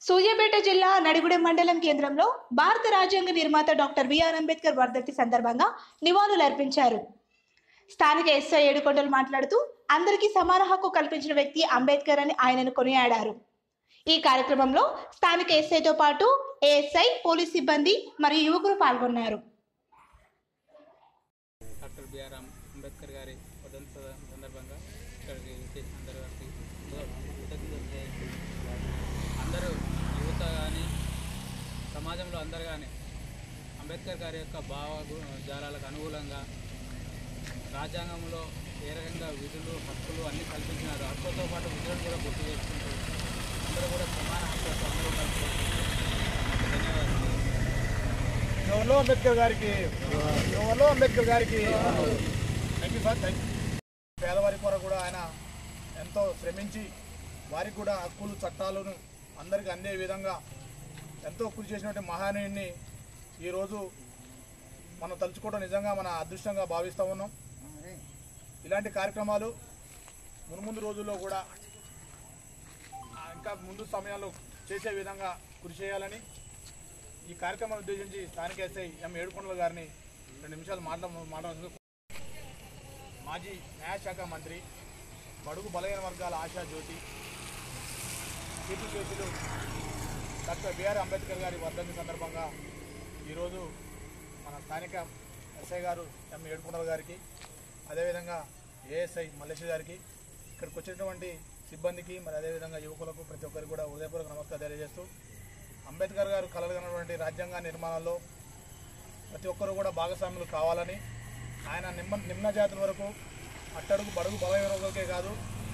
సూర్యాపేట జిల్లా నడిగూడెం మండలం కేంద్రంలో భారత రాజ్యాంగ నిర్మాత డాక్టర్ బిఆర్ అంబేద్కర్ వర్ధంతి సందర్భంగా నివాళులర్పించారు. స్థానిక ఎస్ఐ ఏడుకొండలు మాట్లాడుతూ అందరికీ సమాన హక్కు కల్పించిన వ్యక్తి అంబేద్కర్ అని ఆయనను కొనియాడారు. ఈ కార్యక్రమంలో స్థానిక ఎస్ఐతో పాటు ఏఎస్ఐ, పోలీస్ సిబ్బంది మరియు యువకులు పాల్గొన్నారు. డాక్టర్ బిఆర్ అంబేద్కర్ గారి వర్ధంతి సందర్భంగా ఇక్కడికి చేసిన అందరూ యువత కానీ సమాజంలో అందరు కానీ అంబేద్కర్ గారి యొక్క భావజాలాలకు అనుకూలంగా రాజ్యాంగంలో ఏ రకంగా విధులు హక్కులు అన్నీ కల్పించినారు. హక్కులతో పాటు విధులను కూడా గుర్తు చేసుకుంటూ అందరూ కూడా సమాన హక్కులతో అందరూ ధన్యవాదాలు. అంబేద్కర్ గారికి థ్యాంక్ యూ సార్. పేదవారి కొరకు కూడా ఆయన ఎంతో శ్రమించి వారికి కూడా హక్కులు చట్టాలను అందరికీ అందే విధంగా ఎంతో కృషి చేసినటువంటి మహానీయుడిని ఈరోజు మనం తలుచుకోవడం నిజంగా మన అదృష్టంగా భావిస్తూ ఉన్నాం. ఇలాంటి కార్యక్రమాలు మున్ముందు రోజుల్లో కూడా ఇంకా ముందు సమయాల్లో చేసే విధంగా కృషి చేయాలని ఈ కార్యక్రమాన్ని ఉద్దేశించి స్థానిక ఎస్ఐ ఎం ఏడుకొండల గారిని 2 నిమిషాలు మాట్లాడుతూ మాజీ న్యాయశాఖ మంత్రి, బడుగు బలహీన వర్గాల ఆశా జ్యోతి, కీర్తిశేషులు డాక్టర్ బిఆర్ అంబేద్కర్ గారి వర్ధంతి సందర్భంగా ఈరోజు మన స్థానిక ఎస్ఐ గారు ఎం ఏడుకొండల గారికి, అదేవిధంగా ఏఎస్ఐ మల్లేశ్వరి గారికి, ఇక్కడికి వచ్చినటువంటి సిబ్బందికి, మరి అదేవిధంగా యువకులకు ప్రతి ఒక్కరికి కూడా హృదయపూర్వక నమస్కారం తెలియజేస్తూ, అంబేద్కర్ గారు కలగనటువంటి రాజ్యాంగ నిర్మాణంలో ప్రతి ఒక్కరూ కూడా భాగస్వాములు కావాలని, ఆయన నిమ్న జాతుల వరకు అట్టడుగు బడుగు బలహీన వర్గాలకే కాదు